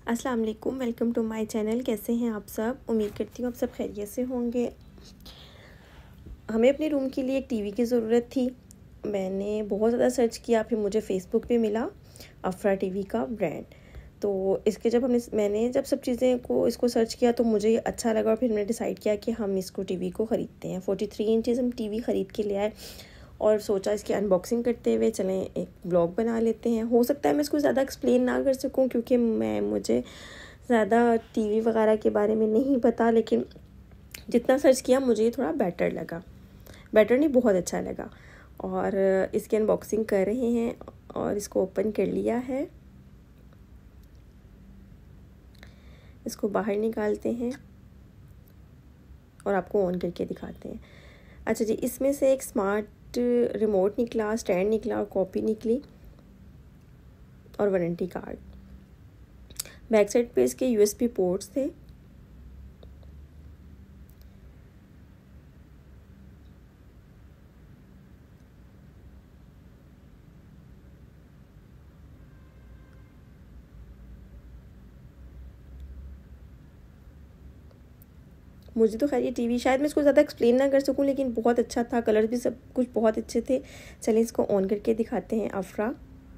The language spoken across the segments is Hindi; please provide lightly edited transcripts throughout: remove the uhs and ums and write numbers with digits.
अस्सलाम वालेकुम, वेलकम टू माय चैनल। कैसे हैं आप सब? उम्मीद करती हूँ आप सब खैरियत से होंगे। हमें अपने रूम के लिए एक टीवी की ज़रूरत थी। मैंने बहुत ज़्यादा सर्च किया, फिर मुझे फ़ेसबुक पे मिला अफ़रा टीवी का ब्रांड। तो इसके मैंने जब सब चीज़ें को इसको सर्च किया तो मुझे अच्छा लगा और फिर मैंने डिसाइड किया कि हम इसको टीवी को ख़रीदते हैं। 43 इंचज़ हम टीवी ख़रीद के ले आए और सोचा इसकी अनबॉक्सिंग करते हुए चलें एक ब्लॉग बना लेते हैं। हो सकता है मैं इसको ज़्यादा एक्सप्लेन ना कर सकूं क्योंकि मुझे ज़्यादा टीवी वगैरह के बारे में नहीं पता, लेकिन जितना सर्च किया मुझे थोड़ा बेटर लगा। बेटर नहीं, बहुत अच्छा लगा। और इसकी अनबॉक्सिंग कर रहे हैं और इसको ओपन कर लिया है। इसको बाहर निकालते हैं और आपको ऑन करके दिखाते हैं। अच्छा जी, इसमें से एक स्मार्ट रिमोट निकला, स्टैंड निकला और कॉपी निकली और वारंटी कार्ड। बैक साइड पे इसके यूएसबी पोर्ट्स थे। मुझे तो खैर ये टीवी शायद मैं इसको ज़्यादा एक्सप्लेन ना कर सकूं, लेकिन बहुत अच्छा था। कलर भी सब कुछ बहुत अच्छे थे। चलिए इसको ऑन करके दिखाते हैं। अफ़रा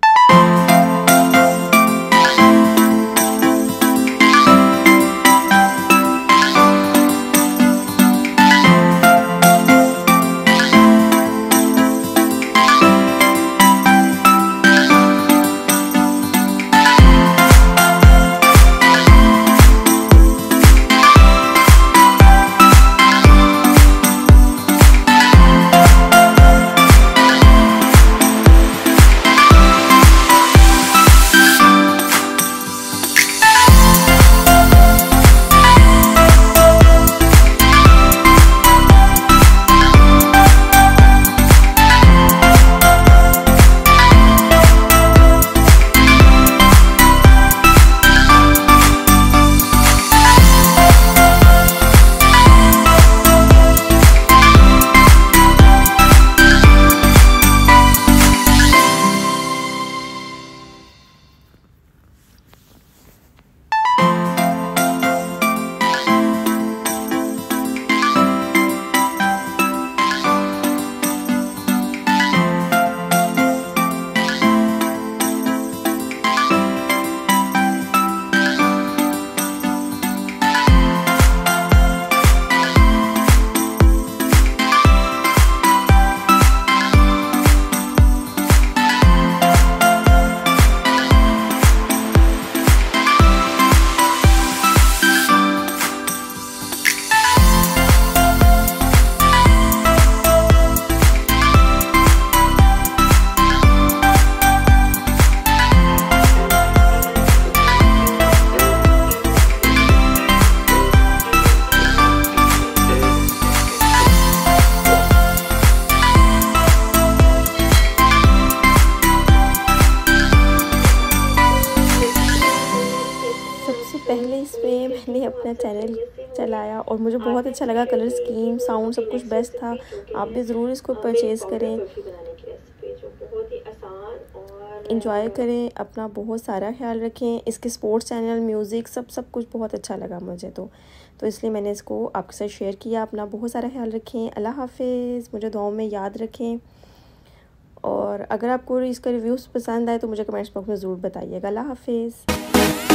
पहले इसमें मैंने अपना चैनल चलाया और मुझे बहुत अच्छा लगा। कलर स्कीम, साउंड सब कुछ बेस्ट था। आप भी ज़रूर इसको परचेज़ करें, इंजॉय करें, अपना बहुत सारा ख्याल रखें। इसके स्पोर्ट्स चैनल, म्यूज़िक सब कुछ बहुत अच्छा लगा मुझे तो इसलिए मैंने इसको आपके साथ शेयर किया। अपना बहुत सारा ख्याल रखें। अल्लाह हाफिज़। मुझे दुआओं में याद रखें और अगर आपको इसका रिव्यूज़ पसंद आए तो मुझे कमेंट्स बॉक्स में ज़रूर बताइएगा। अल्लाह हाफिज़।